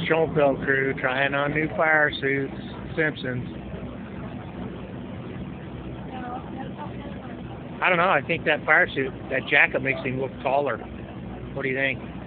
Schoenfeld crew trying on new fire suits. Simpsons. I don't know. I think that fire suit, that jacket makes him look taller. What do you think?